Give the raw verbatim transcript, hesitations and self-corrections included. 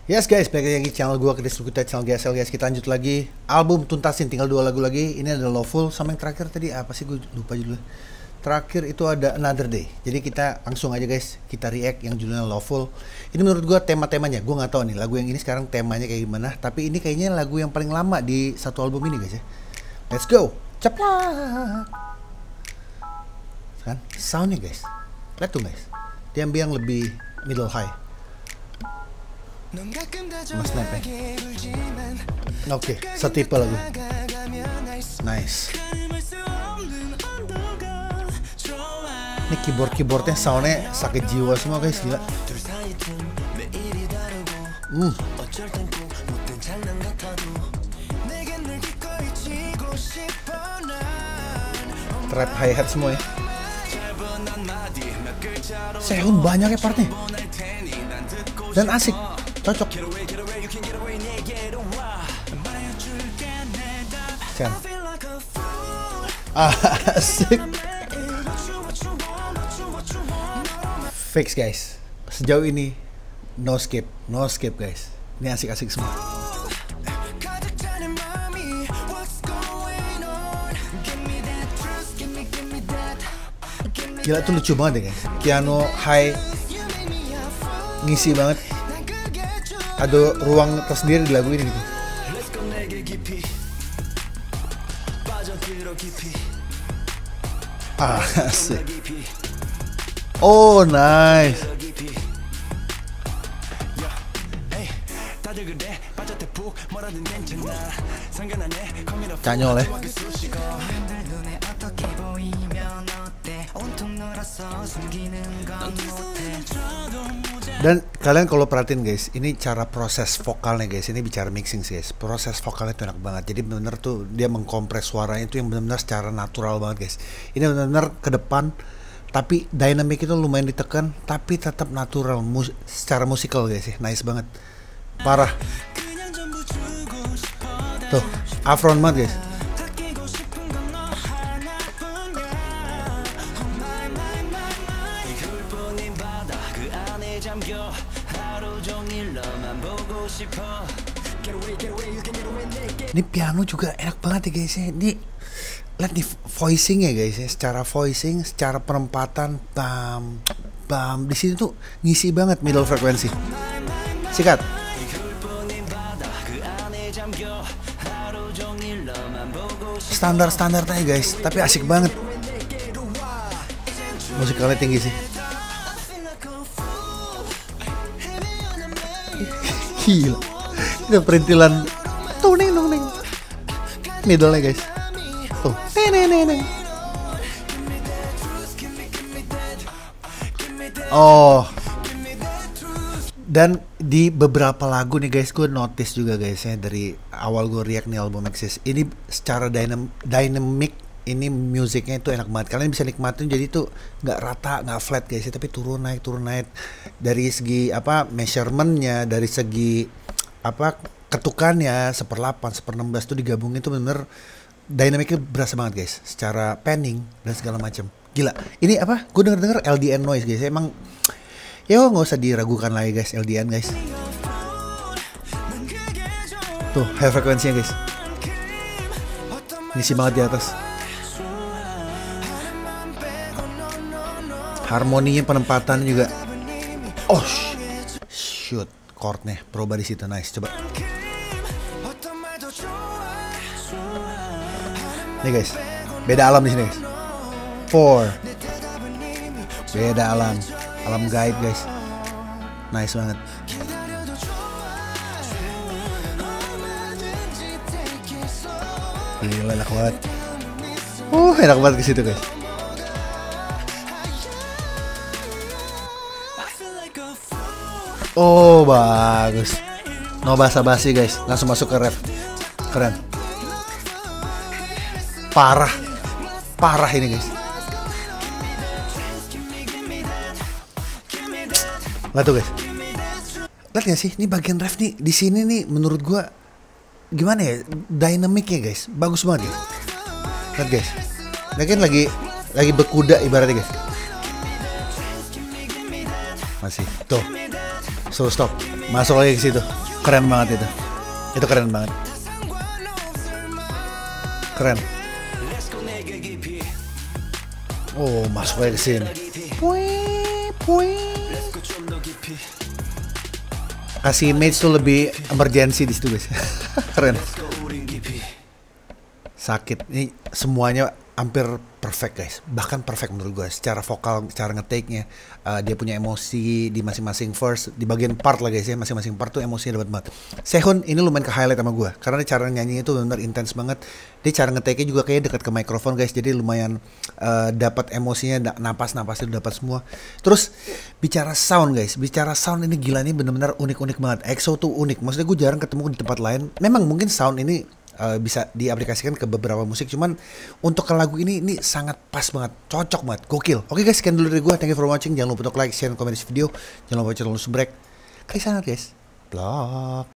Yes guys, balik lagi di channel gue, Chris Lukuta, channel G S L guys. Kita lanjut lagi, album tuntasin, tinggal dua lagu lagi. Ini ada Loveful, sama yang terakhir tadi apa sih, gue lupa judulnya. Terakhir itu ada Another Day. Jadi kita langsung aja guys, kita react yang judulnya Loveful. Ini menurut gue tema-temanya, gue gak tahu nih lagu yang ini sekarang temanya kayak gimana. Tapi ini kayaknya lagu yang paling lama di satu album ini guys ya. Let's go, ceplak. Kan, soundnya guys, lihat tuh guys, dia ambil yang lebih middle high. Mas Nepe. Oke, setipe lagu. Nice. Ini keyboard-keyboardnya soundnya sakit jiwa semua guys, gila. Hmm. Trap hi-hat semua ya. Seun banyak ya partnya. Dan asik, cocok. Sen. Asik. Fix guys. Sejauh ini no skip, no skip guys. Ini asik-asik semua. Gila tuh lucu banget ya guys. Piano high ngisi banget. Ada ruang tersendiri di lagu ini gitu. Ah, asik. Oh, nice. Canyol ya. Dan kalian kalau perhatiin guys, ini cara proses vokalnya guys, ini bicara mixing sih guys. Proses vokalnya tuh enak banget. Jadi benar-benar tuh dia mengkompres suaranya itu yang benar-benar secara natural banget guys. Ini benar-benar ke depan, tapi dynamic itu lumayan ditekan, tapi tetap natural mus secara musikal guys ya. Nice banget. Parah. Tuh, Afron banget guys. Ini piano juga enak banget ya guys ya. Ini lihat nih voicing ya guys ya. Secara voicing, secara penempatan, bam, bam. Di sini tuh ngisi banget middle frekuensi. Sikat. Standar-standar aja guys, tapi asik banget. Musikalnya tinggi sih. Gila. Ini perintilan tuning tuning. Middle-nya guys. Tuh. Neneng. Oh. Dan di beberapa lagu nih guys, gue notice juga guys ya, dari awal gue react nih album Exist. Ini secara dynam dynamic, ini musiknya itu enak banget. Kalian bisa nikmatin, jadi tuh nggak rata, nggak flat guys ya, tapi turun naik turun naik. Dari segi apa measurementnya, dari segi apa ketukannya, seperlapan, seperenam belas tuh digabungin tuh bener-bener dynamicnya berasa banget guys. Secara panning dan segala macam. Gila. Ini apa? Gue denger-denger L D N noise guys. Emang yo nggak usah diragukan lagi guys, L D N guys. Tuh high frekuensinya guys. Ngisi banget di atas. Harmoninya, penempatannya juga. Oh shoot, chordnya proba di situ, nice. Coba. Nih guys, beda alam di sini guys. Four, beda alam, alam gaib guys. Nice banget. Gila, enak banget. Uh, enak banget ke situ guys. Oh bagus. No basa-basi guys, langsung masuk ke ref. Keren. Parah. Parah ini guys. Lihat tuh guys. Lihat gak sih, ini bagian ref nih di sini nih menurut gua gimana ya, dynamicnya guys, bagus banget guys. Lihat guys. Mungkin lagi lagi berkuda ibaratnya guys. Masih tuh. So stop. Masuk lagi ke situ. Keren banget itu. Itu keren banget. Keren. Oh, masuk lagi ke sini. Pui, pui. Kasih image tuh lebih emergency di situ guys. Keren. Sakit. Ini semuanya hampir perfect guys, bahkan perfect menurut gue secara vokal, cara ngetake-nya, uh, dia punya emosi di masing-masing verse, di bagian part lah guys ya, masing-masing part tuh emosinya dapat banget. Sehun ini lumayan ke highlight sama gue karena dia cara nyanyinya itu benar intens banget, dia cara ngetake-nya juga kayak dekat ke mikrofon guys, jadi lumayan uh, dapat emosinya, napas-napasnya dapat semua. Terus bicara sound guys, bicara sound ini gila, ini benar-benar unik-unik banget. EXO tuh unik, maksudnya gue jarang ketemu di tempat lain. Memang mungkin sound ini Uh, bisa diaplikasikan ke beberapa musik, cuman untuk ke lagu ini ini sangat pas banget, cocok banget, gokil. Oke guys, sekian dulu dari gue, thank you for watching, jangan lupa untuk like, share, dan komen di video, jangan lupa channel subscribe, klik sana guys, vlog.